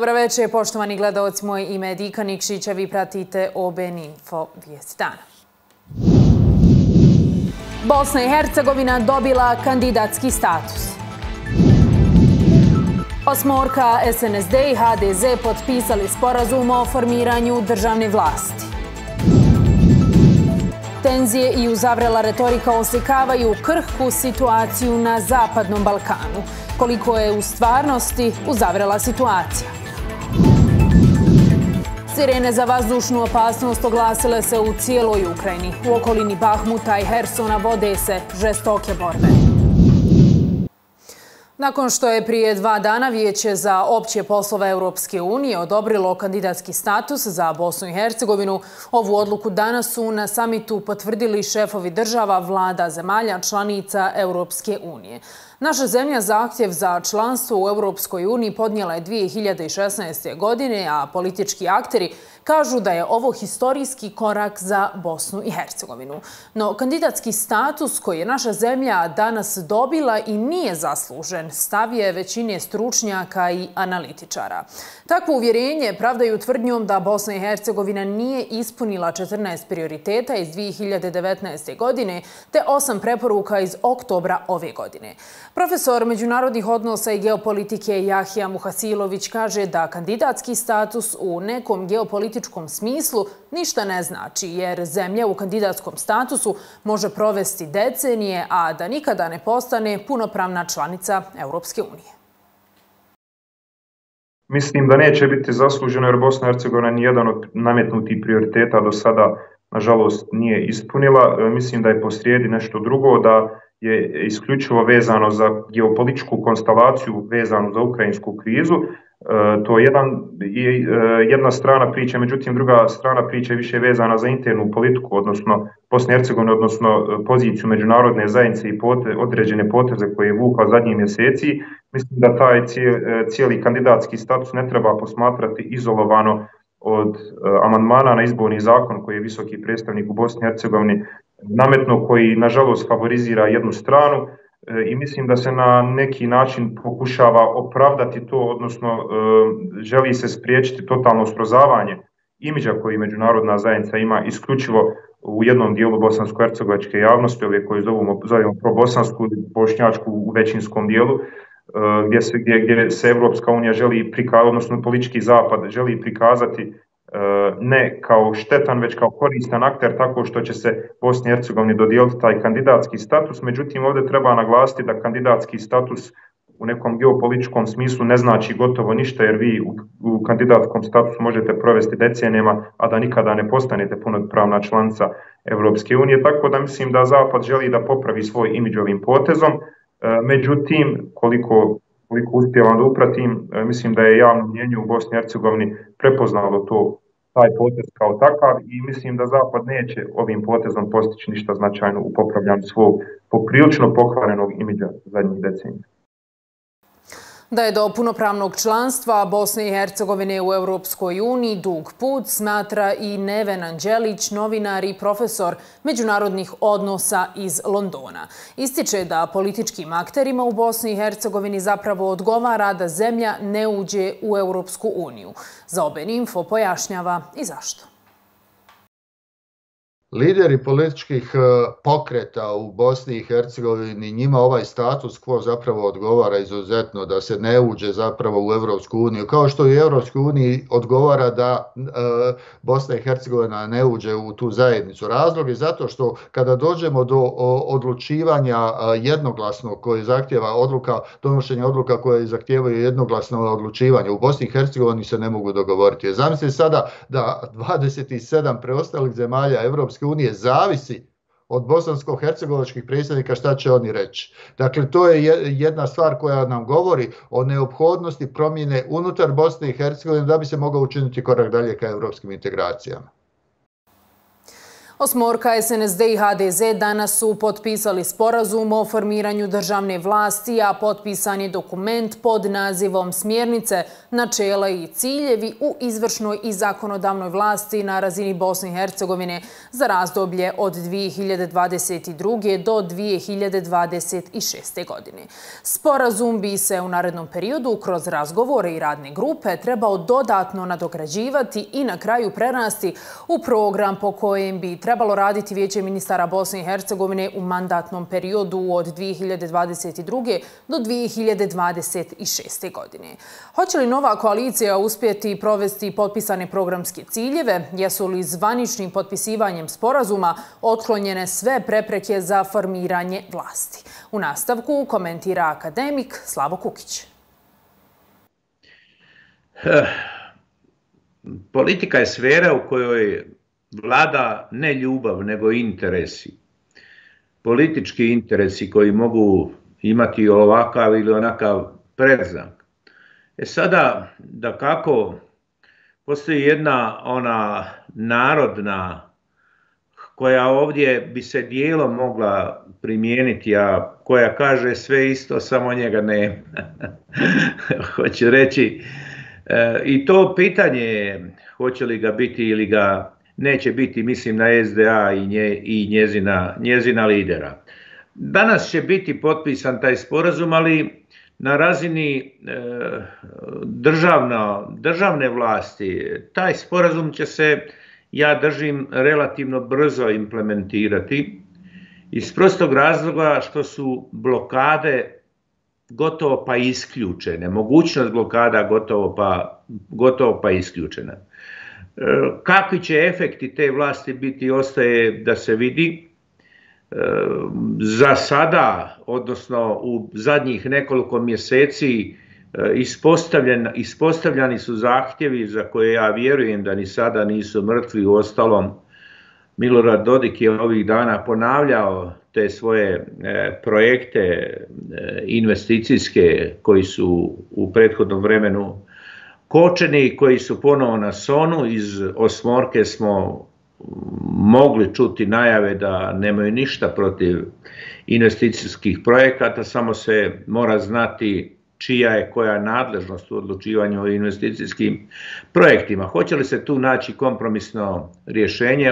Dobro večer, poštovani gledaoci, moje ime je Dika Nikšić, a vi pratite OBN Info vijest dana. Bosna i Hercegovina dobila kandidatski status. Osmorka, SNSD i HDZ potpisali sporazum o formiranju državne vlasti. Tenzije i uzavrela retorika oslikavaju krhku situaciju na Zapadnom Balkanu. Koliko je u stvarnosti uzavrela situacija? Sirene za vazdušnu opasnost oglasile se u cijeloj Ukrajini. U okolini Bahmuta i Hersona vode se žestoke borbe. Nakon što je prije 2 dana Vijeće za opće poslove Europske unije odobrilo kandidatski status za Bosnu i Hercegovinu, ovu odluku danas su na samitu potvrdili šefovi država, vlada zemalja članica Europske unije. Naša zemlja zahtjev za članstvo u Europskoj uniji podnijela je 2016. godine, a politički akteri kažu da je ovo historijski korak za Bosnu i Hercegovinu. No, kandidatski status koji je naša zemlja danas dobila i nije zaslužen, stav je većine stručnjaka i analitičara. Takvo uvjerenje pravdaju tvrdnjom da Bosna i Hercegovina nije ispunila 14 prioriteta iz 2019. godine te 8 preporuka iz oktobra ove godine. Profesor međunarodnih odnosa i geopolitike Jahja Muhasilović kaže da kandidatski status u nekom geopolitičkom smislu ništa ne znači, jer zemlja u kandidatskom statusu može provesti decenije, a da nikada ne postane punopravna članica Europske unije. Mislim da neće biti zasluženo jer Bosna i Hercegovina nijedan od nametnutih prioriteta do sada, nažalost, nije ispunila. Mislim da je posrijedi nešto drugo, da je isključivo vezano za geopolitičku konstelaciju vezanu za ukrajinsku krizu. To je jedna strana priče, međutim druga strana priče je više vezana za internu politiku, odnosno Bosne i Hercegovine, odnosno poziciju međunarodne zajednice i određene poteze koje je vukla zadnjih mjeseci. Mislim da taj cijeli kandidatski status ne treba posmatrati izolovano od amandmana na izborni zakon koji je visoki predstavnik u Bosni i Hercegovini nametno, koji nažalost favorizira jednu stranu i mislim da se na neki način pokušava opravdati to, odnosno želi se spriječiti totalno srozavanje imidža koji međunarodna zajednica ima isključivo u jednom dijelu bosansko-hercegovačke javnosti, ove koje zovemo probosansku ili bošnjačku u većinskom dijelu, gdje se Evropska unija želi prikazati, odnosno politički zapad želi prikazati ne kao štetan, već kao koristan akter, tako što će se Bosni i Hercegovini dodijeliti taj kandidatski status. Međutim, ovdje treba naglasiti da kandidatski status u nekom geopolitičkom smislu ne znači gotovo ništa, jer vi u kandidatskom statusu možete provesti decenijama, a da nikada ne postanete punopravna članica Evropske unije. Tako da mislim da Zapad želi da popravi svoj imidž ovim potezom. Međutim, koliko uspijevam da upratim, mislim da je javno mnijenje u Bosni i Hercegovini prepoznalo taj potez kao takav i mislim da Zapad neće ovim potezom postići ništa značajno u popravljanju svog poprilično pokvarenog imidža zadnjih decenija. Da je do punopravnog članstva Bosne i Hercegovine u Europskoj uniji dug put, smatra i Neven Anđelić, novinar i profesor međunarodnih odnosa iz Londona. Ističe da političkim akterima u Bosni i Hercegovini zapravo odgovara da zemlja ne uđe u Europsku uniju. Za OBN Info pojašnjava i zašto. Lideri političkih pokreta u Bosni i Hercegovini, njima ovaj status quo zapravo odgovara izuzetno, da se ne uđe zapravo u Europsku uniju, kao što i Europskoj uniji odgovara da Bosna i Hercegovina ne uđe u tu zajednicu. Razlog je zato što kada dođemo do odlučivanja jednoglasnog koje zahtjeva donošenje odluka koje zahtijevaju jednoglasno odlučivanje, u Bosni i Hercegovini se ne mogu dogovoriti. Zamislite sada da 27 preostalih zemalja Europske unije zavisi od bosansko-hercegovačkih predstavnika šta će oni reći. Dakle, to je jedna stvar koja nam govori o neophodnosti promjene unutar Bosne i Hercegovine da bi se mogao učiniti korak dalje ka europskim integracijama. Osmorka, SNSD i HDZ danas su potpisali sporazum o formiranju državne vlasti, a potpisan je dokument pod nazivom Smjernice, načela i ciljevi u izvršnoj i zakonodavnoj vlasti na razini Bosne i Hercegovine za razdoblje od 2022. do 2026. godine. Sporazum bi se u narednom periodu kroz razgovore i radne grupe trebao dodatno nadograđivati i na kraju prerasti u program po kojem bi trebalo raditi Vijeće ministara Bosne i Hercegovine u mandatnom periodu od 2022. do 2026. godine. Hoće li nova koalicija uspjeti provesti potpisane programske ciljeve? Jesu li zvaničnim potpisivanjem sporazuma otklonjene sve prepreke za formiranje vlasti? U nastavku komentira akademik Slavo Kukić. Politika je sfera u kojoj vlada ne ljubav, nego interesi. Politički interesi koji mogu imati ovakav ili onakav predznak. Sada, da kako, postoji jedna ona narodna koja ovdje bi se dijelom mogla primijeniti, a koja kaže sve isto, samo njega nema. Hoću reći, i to pitanje je hoće li ga biti ili ga neće biti, mislim na SDA i njezina lidera. Danas će biti potpisan taj sporazum, ali na razini državne vlasti taj sporazum će se, ja držim, relativno brzo implementirati iz prostog razloga što su blokade gotovo pa isključene, mogućnost blokada gotovo pa isključena. Kakvi će efekti te vlasti biti, ostaje da se vidi. Za sada, odnosno u zadnjih nekoliko mjeseci, ispostavljani su zahtjevi za koje ja vjerujem da ni sada nisu mrtvi. Uostalom, Milorad Dodik je ovih dana ponavljao te svoje projekte investicijske koji su u prethodnom vremenu kočeni, koji su ponovo na sonu. Iz Osmorke smo mogli čuti najave da nemaju ništa protiv investicijskih projekata, samo se mora znati čija je koja nadležnost u odlučivanju o investicijskim projektima. Hoće li se tu naći kompromisno rješenje,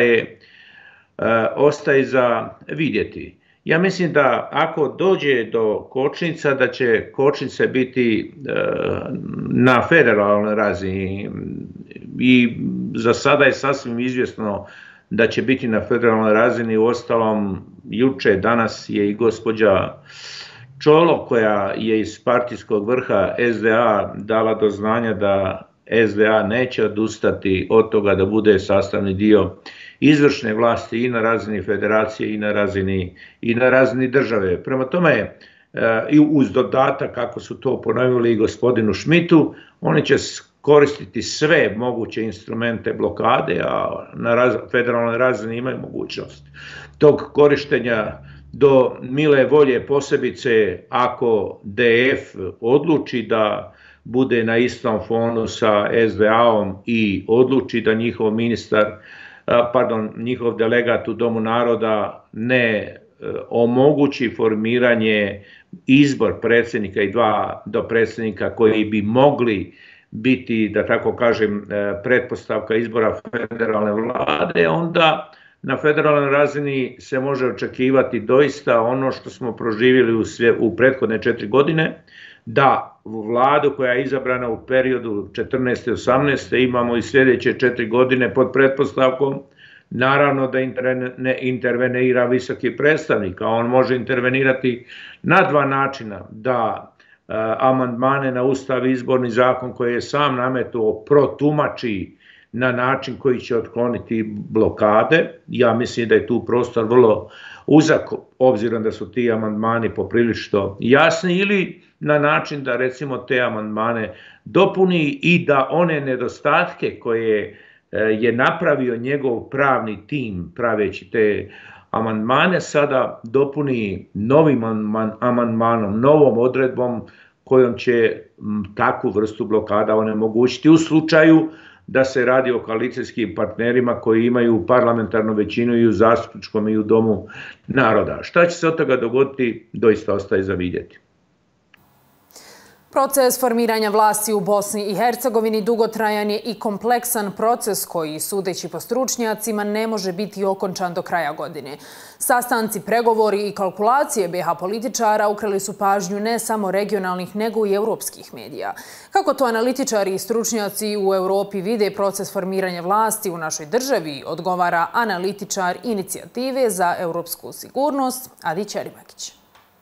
ostaje za vidjeti. Ja mislim da ako dođe do kočnica, da će kočnice biti na federalnoj razini i za sada je sasvim izvjesno da će biti na federalnoj razini. Uostalom, juče, danas je i gospođa Čolo, koja je iz partijskog vrha SDA, dala do znanja da SDA neće odustati od toga da bude sastavni dio izvršne vlasti i na razini federacije i na razini države. Prema tome, i uz dodatak, kako su to ponovili i gospodinu Šmitu, oni će koristiti sve moguće instrumente blokade, a na federalnoj razini imaju mogućnost tog korištenja do mile volje, posebice ako DF odluči da bude na istom fonu sa SDA-om i odluči da njihov delegat u Domu naroda ne omogući formiranje, izbor predsjednika i dva dopredsjednika koji bi mogli biti, da tako kažem, pretpostavka izbora federalne vlade, onda na federalnoj razini se može očekivati doista ono što smo proživjeli u prethodne 4 godine, da vladu koja je izabrana u periodu 14. i 18. imamo i sljedeće 4 godine pod pretpostavkom, naravno da ne intervenira visoki predstavnik, a on može intervenirati na dva načina: da amandmane na Ustav i izborni zakon koji je sam nametuo protumači na način koji će otkloniti blokade. Ja mislim da je tu prostor vrlo uzak, obzirom da su ti amandmani poprilično jasni, ili na način da recimo te amandmane dopuni i da one nedostatke koje je napravio njegov pravni tim praveći te amandmane sada dopuni novim amandmanom, novom odredbom kojom će takvu vrstu blokada onemogućiti u slučaju da se radi o koalicijskim partnerima koji imaju parlamentarnu većinu i u zastupničkom i u Domu naroda. Šta će se od toga dogoditi, doista ostaje za vidjeti. Proces formiranja vlasti u Bosni i Hercegovini dugotrajan je i kompleksan proces koji, sudeći po stručnjacima, ne može biti okončan do kraja godine. Sastanci, pregovori i kalkulacije BiH političara ukrali su pažnju ne samo regionalnih, nego i europskih medija. Kako to analitičari i stručnjaci u Europi vide proces formiranja vlasti u našoj državi, odgovara analitičar Inicijative za europsku sigurnost Adi Ćerimakić.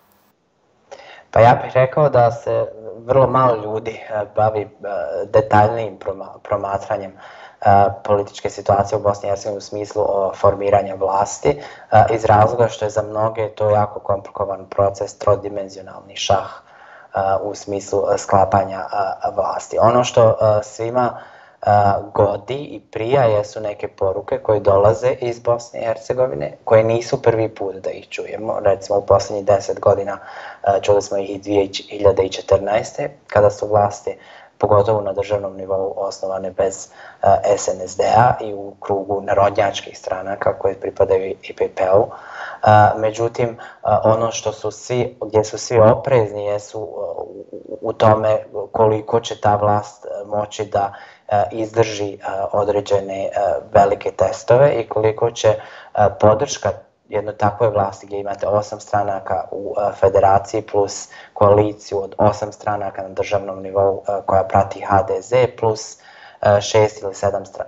Pa ja bih rekao da se vrlo malo ljudi bavi detaljnijim promatranjem političke situacije u Bosni i Hercegovini u smislu formiranja vlasti, iz razloga što je za mnoge to jako komplikovan proces, trodimenzionalni šah u smislu sklapanja vlasti. Ono što svima godi i prija jesu neke poruke koje dolaze iz Bosne i Hercegovine, koje nisu prvi put da ih čujemo. Recimo u posljednjih 10 godina čuli smo ih i 2014. kada su vlasti, pogotovo na državnom nivou, osnovane bez SNSD-a i u krugu narodnjačkih stranaka koje pripadaju IPP-u. Međutim, ono što su svi, gdje su svi oprezni jesu u tome koliko će ta vlast moći da izdrži određene velike testove i koliko će podrška jednoj takvoj vlasti gdje imate 8 stranaka u federaciji plus koaliciju od 8 stranaka na državnom nivou koja prati HDZ plus 6 ili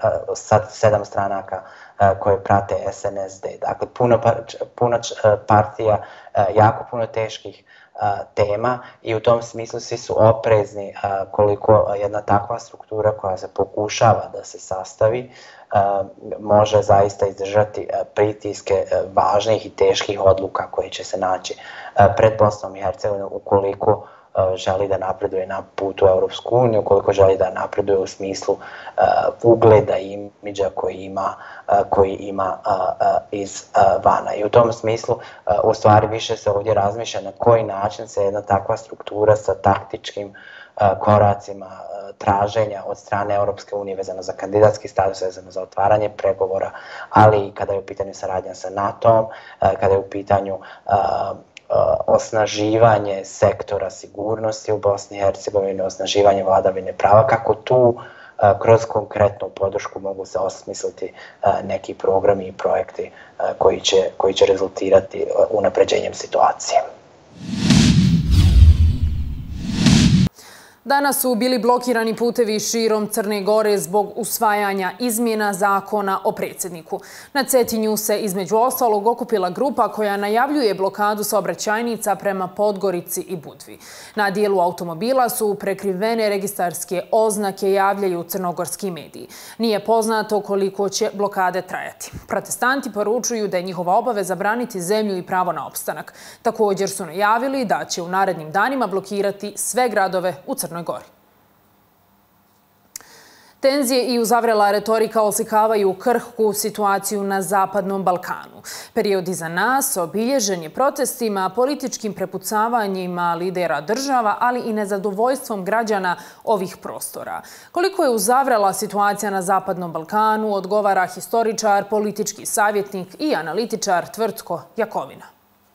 7 stranaka koje prate SNSD. Dakle, puno partija, jako puno teških tema i u tom smislu svi su oprezni koliko jedna takva struktura koja se pokušava da se sastavi može zaista izdržati pritiske važnih i teških odluka koje će se naći pred Bosnom i Hercegovinom ukoliko želi da napreduje na putu u Europsku uniju, ukoliko želi da napreduje u smislu ugleda i imidža koji ima izvana. I u tom smislu u stvari više se ovdje razmišlja na koji način se jedna takva struktura sa taktičkim koracima traženja od strane Europske unije vezano za kandidatski status, vezano za otvaranje pregovora, ali i kada je u pitanju saradnja sa NATO-om, kada je u pitanju osnaživanje sektora sigurnosti u Bosni i Hercegovini, osnaživanje vladavine prava, kako tu kroz konkretnu podršku mogu se osmisliti neki programi i projekti koji će rezultirati unapređenjem situacije. Danas su bili blokirani putevi širom Crne Gore zbog usvajanja izmjena zakona o predsjedniku. Na Cetinju se između ostalog okupila grupa koja najavljuje blokadu saobraćajnica prema Podgorici i Budvi. Na dijelu automobila su prekrivene registarske oznake, javljaju crnogorski mediji. Nije poznato koliko će blokade trajati. Protestanti poručuju da je njihova obaveza braniti zemlju i pravo na opstanak. Također su najavili da će u narednim danima blokirati sve gradove u Crnoj Gori. Tenzije i uzavrela retorika oslikavaju krhku situaciju na Zapadnom Balkanu. Period iza nas obilježen je protestima, političkim prepucavanjima lidera država, ali i nezadovoljstvom građana ovih prostora. Koliko je uzavrela situacija na Zapadnom Balkanu, odgovara historičar, politički savjetnik i analitičar Tvrtko Jakovina.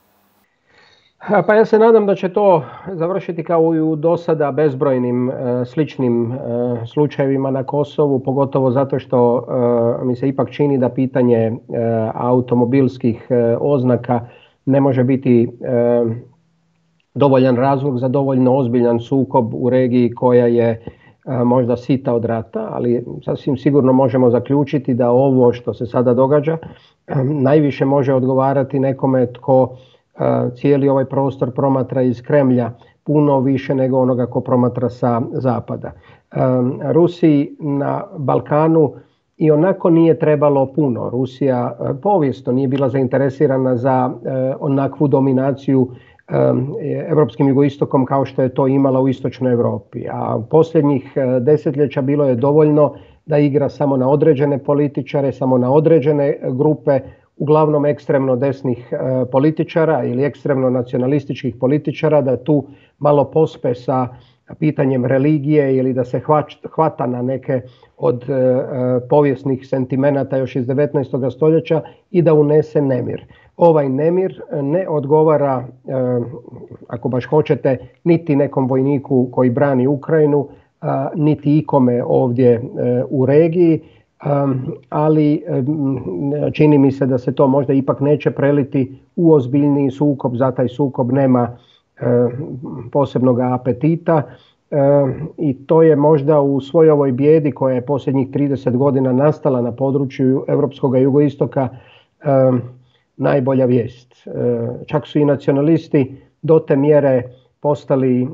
Pa ja se nadam da će to završiti kao i u dosada bezbrojnim sličnim slučajevima na Kosovu, pogotovo zato što mi se ipak čini da pitanje automobilskih oznaka ne može biti dovoljan razlog za dovoljno ozbiljan sukob u regiji koja je možda sita od rata, ali sasvim sigurno možemo zaključiti da ovo što se sada događa najviše može odgovarati nekome tko cijeli ovaj prostor promatra iz Kremlja puno više nego onoga ko promatra sa zapada. Rusiji na Balkanu i onako nije trebalo puno. Rusija povijesno nije bila zainteresirana za onakvu dominaciju evropskim jugoistokom kao što je to imala u istočnoj Europi. A posljednjih desetljeća bilo je dovoljno da igra samo na određene političare, samo na određene grupe, uglavnom ekstremno desnih političara ili ekstremno nacionalističkih političara, da tu malo pospe sa pitanjem religije ili da se hvata na neke od povijesnih sentimenata još iz 19. stoljeća i da unese nemir. Ovaj nemir ne odgovara, ako baš hoćete, niti nekom vojniku koji brani Ukrajinu, niti ikome ovdje u regiji, ali čini mi se da se to možda ipak neće preliti u ozbiljniji sukob, za taj sukob nema posebnog apetita i to je možda u svoj ovoj bijedi koja je posljednjih 30 godina nastala na području europskog jugoistoka najbolja vijest. Čak su i nacionalisti do te mjere postali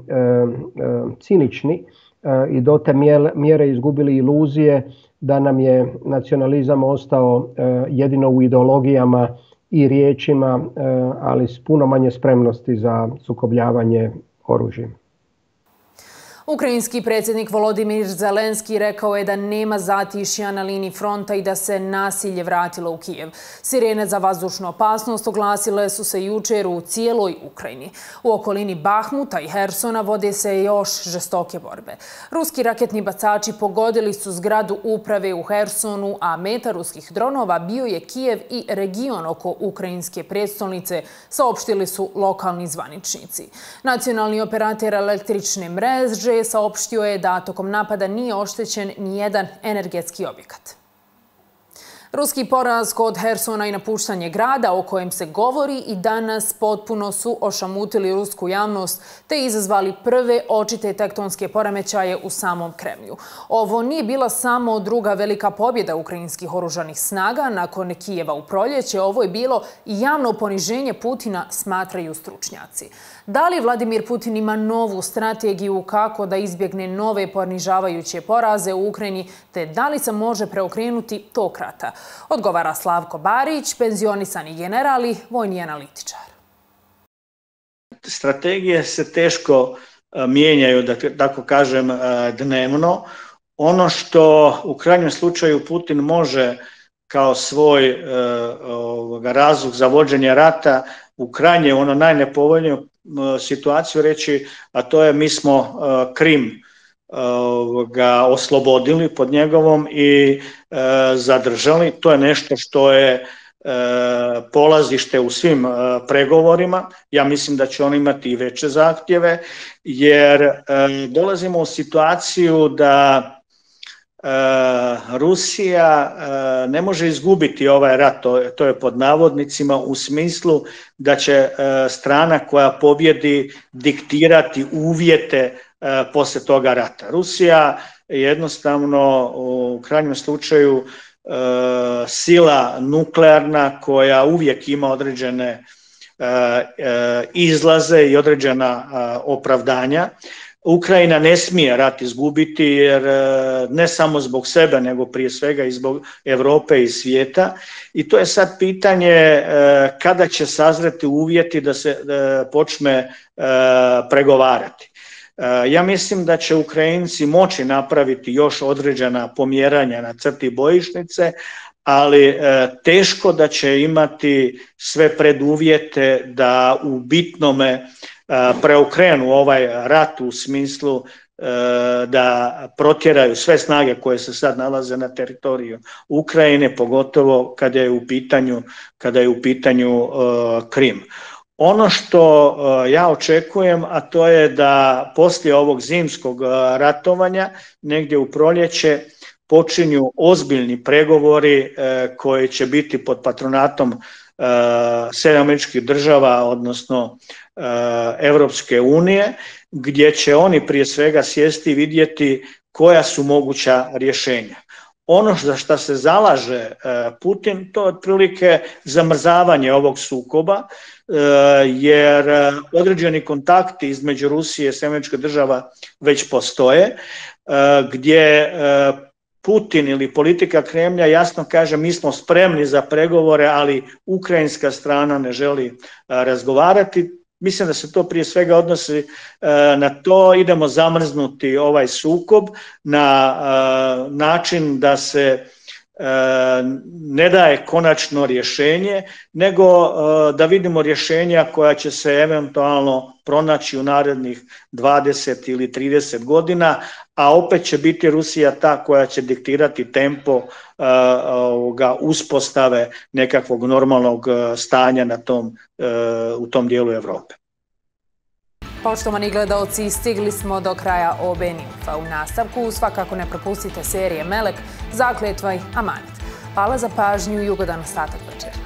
cinični i do te mjere izgubili iluzije da nam je nacionalizam ostao jedino u ideologijama i riječima, ali s puno manje spremnosti za sukobljavanje oružjem. Ukrajinski predsjednik Volodimir Zelenski rekao je da nema zatišja na liniji fronta i da se nasilje vratilo u Kijev. Sirene za vazdušnu opasnost oglasile su se jučer u cijeloj Ukrajini. U okolini Bahmuta i Hersona vode se još žestoke borbe. Ruski raketni bacači pogodili su zgradu uprave u Hersonu, a meta ruskih dronova bio je Kijev i region oko ukrajinske prijestolnice, saopštili su lokalni zvaničnici. Nacionalni operator električne mreže saopštio je da tokom napada nije oštećen nijedan energetski objekat. Ruski poraz kod Hersona i napuštanje grada o kojem se govori i danas potpuno su ošamutili rusku javnost te izazvali prve očite tektonske poremećaje u samom Kremlju. Ovo nije bila samo druga velika pobjeda ukrajinskih oružanih snaga nakon Kijeva u proljeće, ovo je bilo i javno poniženje Putina, smatraju stručnjaci. Da li Vladimir Putin ima novu strategiju kako da izbjegne nove ponižavajuće poraze u Ukrajini, te da li se može preokrenuti tok rata? Odgovara Slavko Barić, penzionisani general i vojni analitičar. Strategije se teško mijenjaju, da tako kažem, dnevno. Ono što u krajnjem slučaju Putin može kao svoj razlog za vođenje rata u krajnje ono najnepovoljniju situaciju reći, a to je mi smo Krim ga oslobodili pod njegovom i zadržali. To je nešto što je polazište u svim pregovorima. Ja mislim da će on imati i veće zahtjeve, jer dolazimo u situaciju da Rusija ne može izgubiti ovaj rat, to je pod navodnicima, u smislu da će strana koja pobjedi diktirati uvjete poslije toga rata. Rusija je jednostavno u krajnjem slučaju sila nuklearna koja uvijek ima određene izlaze i određena opravdanja. Ukrajina ne smije rat izgubiti, jer ne samo zbog sebe, nego prije svega i zbog Europe i svijeta. I to je sad pitanje kada će sazreti uvjeti da se počne pregovarati. Ja mislim da će Ukrajinci moći napraviti još određena pomjeranja na crti bojišnice, ali teško da će imati sve preduvjete da u bitnome preokrenu ovaj rat u smislu da protjeraju sve snage koje se sad nalaze na teritoriju Ukrajine, pogotovo kada je u pitanju Krim. Ono što ja očekujem, a to je da poslije ovog zimskog ratovanja, negdje u proljeće, počinju ozbiljni pregovori koji će biti pod patronatom SAD-a, odnosno Europske unije, gdje će oni prije svega sjesti i vidjeti koja su moguća rješenja. Ono za što se zalaže Putin, to je otprilike zamrzavanje ovog sukoba, jer određeni kontakti između Rusije i SAD-a već postoje, gdje Putin ili politika Kremlja jasno kaže mi smo spremni za pregovore, ali ukrajinska strana ne želi razgovarati. Mislim da se to prije svega odnosi na to, idemo zamrznuti ovaj sukob na način da se ne daje konačno rješenje, nego da vidimo rješenja koja će se eventualno pronaći u narednih 20 ili 30 godina, a opet će biti Rusija ta koja će diktirati tempo uspostave nekakvog normalnog stanja u tom dijelu Europe. Poštovani gledaoci, stigli smo do kraja OB Newsa. U nastavku svakako ne propustite serije Melek, Zakletva i Amanet. Hvala za pažnju i ugodan ostatak večera.